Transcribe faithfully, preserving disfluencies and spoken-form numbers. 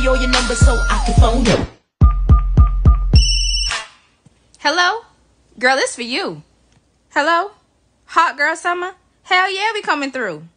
me all your numbers so I can phone you. Hello? Girl, it's for you. Hello? Hot girl summer? Hell yeah, we coming through.